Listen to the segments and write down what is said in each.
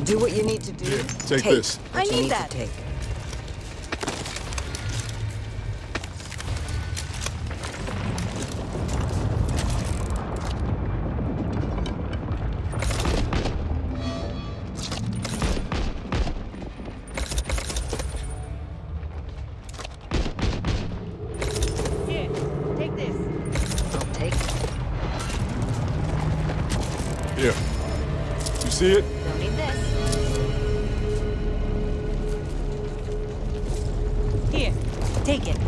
Do what you need to do. Here, take this. I need that. Take. Here, take this. I'll take it. Here. You see it? Don't need this. Here, take it.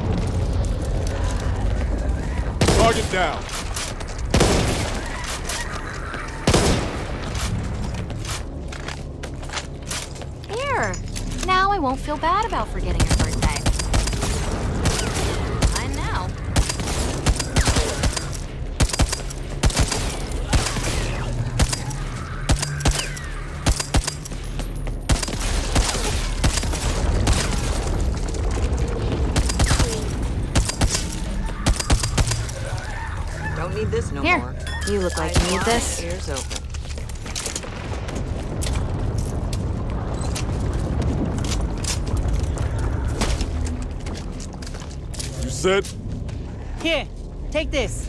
Target down. Here. Now I won't feel bad about forgetting your birthday. I know. Don't need this no Here. more. You look like Eyes you need wide, this. Ears open. You said? Here, take this.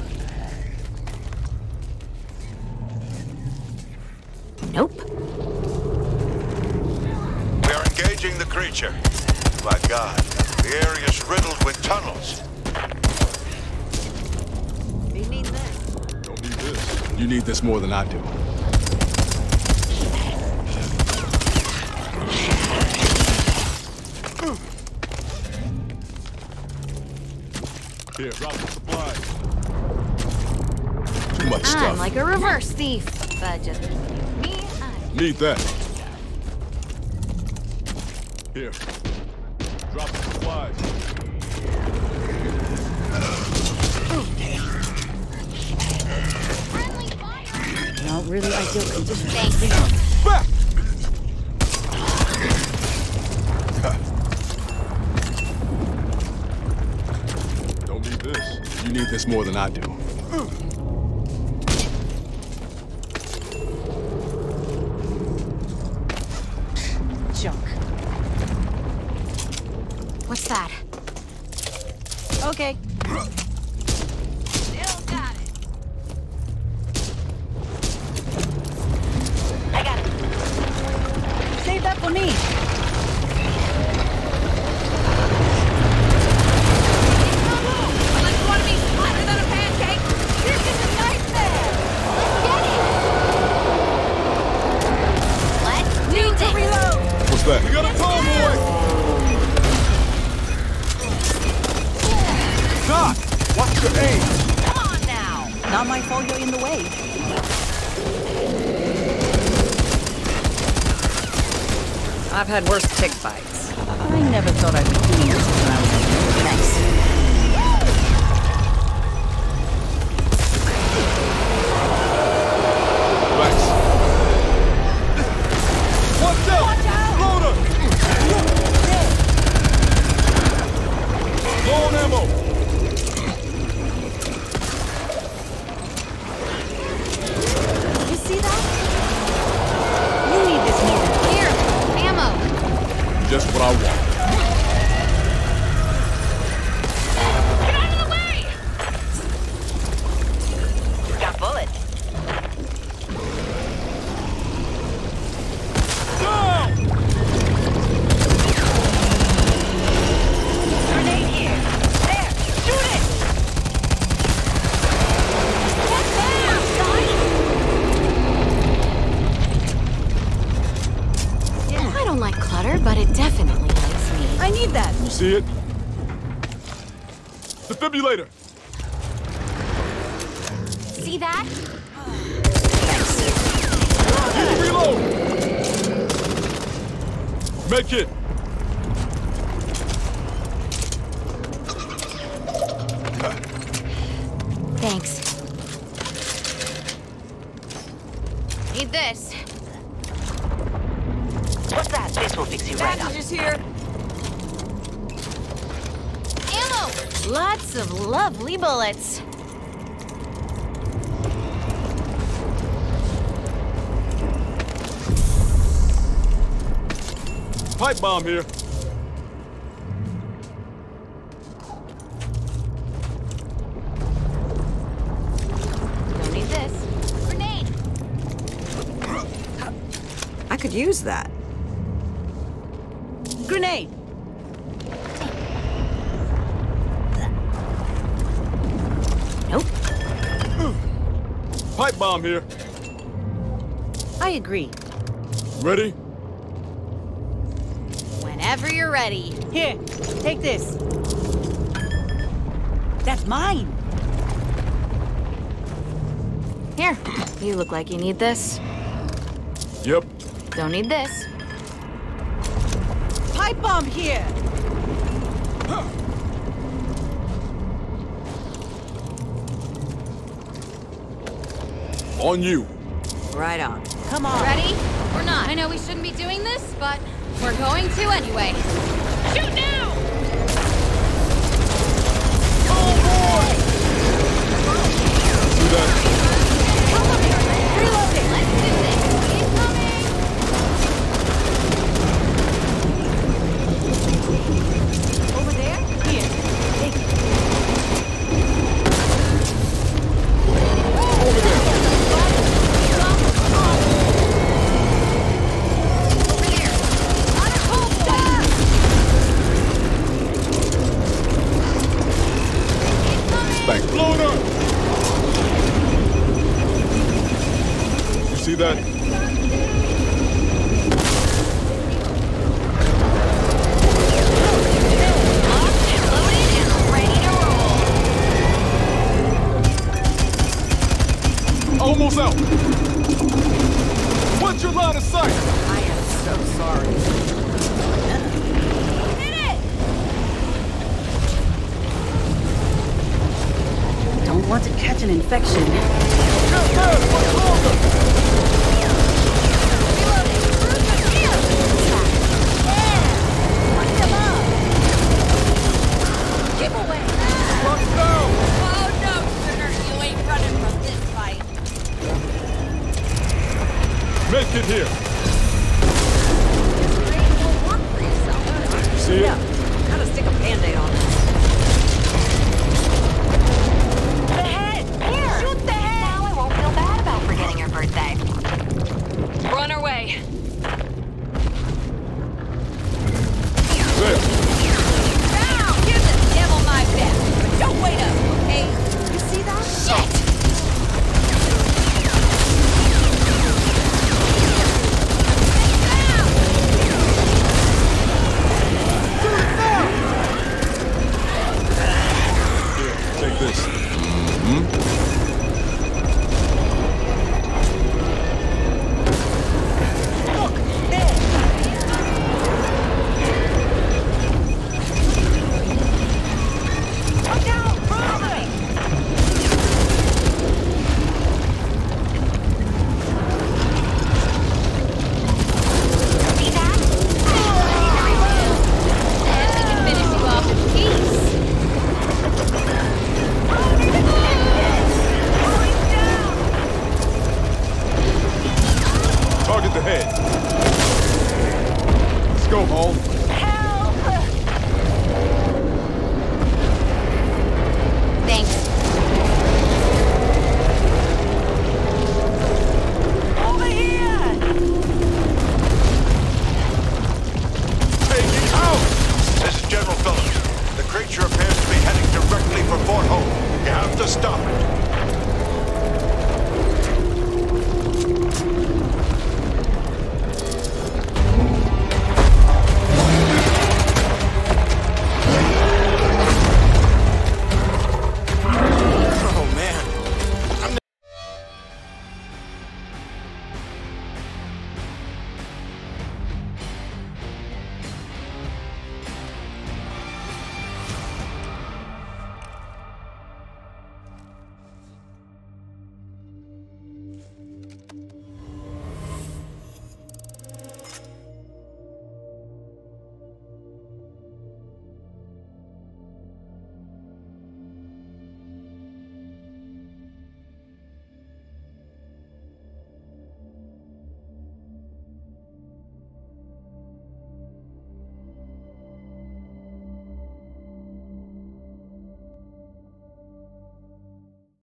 Nope. We are engaging the creature. By God, the area's riddled with tunnels. You need this. Don't need this. You need this more than I do. Here, drop the supplies. Too much stuff. I'm like a reverse thief, but just me, Need that. Here. Drop the supplies. Not really ideal conditions. Thanks. Back! Don't need this. You need this more than I do. Junk. What's that? Okay. Still got it. I got it. Save that for me. Unless you want to be hotter than a pancake, this is a nightmare. Let's get it. Let's do this. Reload. What's that? You got a tall boy! Doc! Watch your aim! Come on now. Not my fault you're in the way. I've had worse tick bites. I never thought I'd be doing this when I was nice. Relax. Watch out! Loader! Low on ammo! You see that? You need this more. Here, ammo. Just what I want. Get out of the way! Got bullets. Down! Grenade here. There. Shoot it. Get down, son! I don't like clutter, but it definitely likes me. I need that. You see it? Defibrillator! See that? Need to reload! Make it! Thanks. Need this. What's that? This will fix you right up. Packages here. Ammo! Lots of lovely bullets. Pipe bomb here. Don't need this. Grenade! I could use that. Grenade! Nope. Pipe bomb here. I agree. Ready? Whenever you're ready. Here, take this. That's mine. Here, you look like you need this. Yep. Don't need this. Pipe bomb here. On you. Right on. Come on. Ready? Or not? I know we shouldn't be doing this, but we're going to anyway. Shoot now! See that? Reloading! Let's do this! Incoming! Over there? Here, take it. Over there. Bang. Blown up. You see that? Almost out. What's your line of sight? I am so sorry. Don't want to catch an infection. Get back, what's longer? Run it down. Oh no, sugar, you ain't running from this fight. Make it here. See it? Yeah. Gotta stick a band-aid on this. The head! Here! Shoot the head! Now I won't feel bad about forgetting your birthday. We're on our way. There. Now, give the devil my best. But don't wait up, okay? You see that? Shit! Here, take this. Look, there! Watch out! Moving! See that? And we can finish you off in peace. Target the head. Let's go, Hall.